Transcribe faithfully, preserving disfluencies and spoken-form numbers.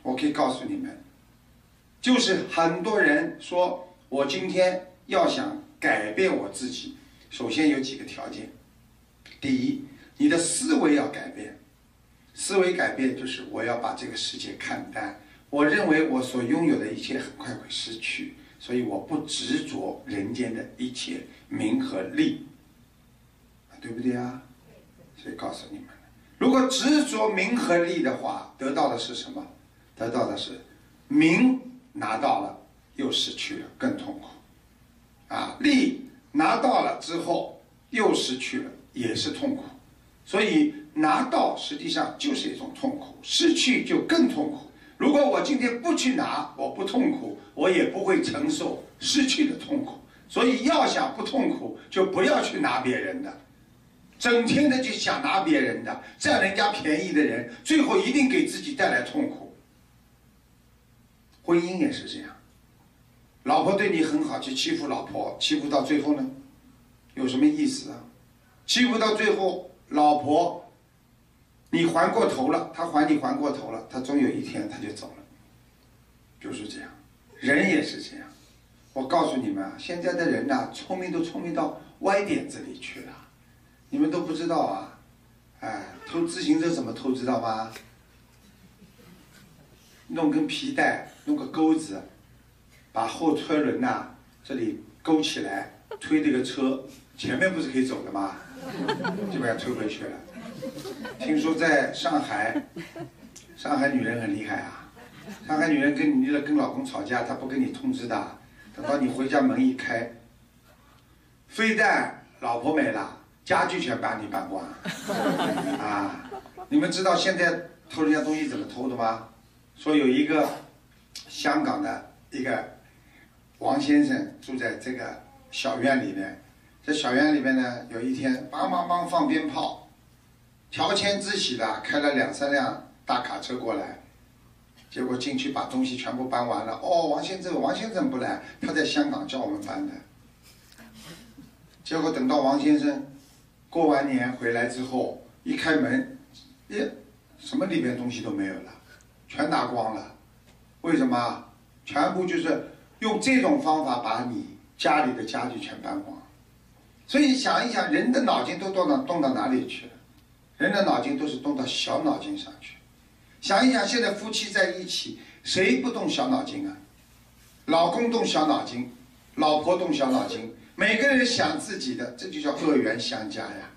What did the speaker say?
我可以告诉你们，就是很多人说我今天要想改变我自己，首先有几个条件。第一，你的思维要改变。思维改变就是我要把这个世界看淡，我认为我所拥有的一切很快会失去，所以我不执着人间的一切名和利，对不对啊？所以告诉你们，如果执着名和利的话，得到的是什么？得到的是名拿到了又失去了，更痛苦啊！利拿到了之后又失去了，也是痛苦。所以拿到实际上就是一种痛苦，失去就更痛苦。如果我今天不去拿，我不痛苦，我也不会承受失去的痛苦。所以要想不痛苦，就不要去拿别人的，整天的就想拿别人的，占人家便宜的人，最后一定给自己带来痛苦。婚姻也是这样，老婆对你很好，去欺负老婆，欺负到最后呢，有什么意思啊？欺负到最后，老婆你还过头了，他还你还过头了，他终有一天他就走了，就是这样。人也是这样。我告诉你们啊，现在的人呐、啊，聪明都聪明到歪点子里去了，你们都不知道啊。哎，偷自行车怎么偷知道吗？弄根皮带，弄个钩子，把后车轮呐、啊、这里勾起来，推这个车，前面不是可以走的吗？就把它推回去了。听说在上海，上海女人很厉害啊。上海女人跟你跟老公吵架，她不跟你通知的，等到你回家门一开，非但老婆没了，家具全把你搬光啊！你们知道现在偷人家东西怎么偷的吗？说有一个香港的一个王先生住在这个小院里面，在小院里面呢，有一天梆梆梆放鞭炮，乔迁之喜的开了两三辆大卡车过来，结果进去把东西全部搬完了。哦，王先生，王先生不来，他在香港叫我们搬的。结果等到王先生过完年回来之后，一开门，耶，什么里边东西都没有了，全拿光了。为什么？全部就是用这种方法把你家里的家具全搬光。所以想一想，人的脑筋都动到动到哪里去了？人的脑筋都是动到小脑筋上去。想一想，现在夫妻在一起，谁不动小脑筋啊？老公动小脑筋，老婆动小脑筋，每个人想自己的，这就叫恶缘相加呀。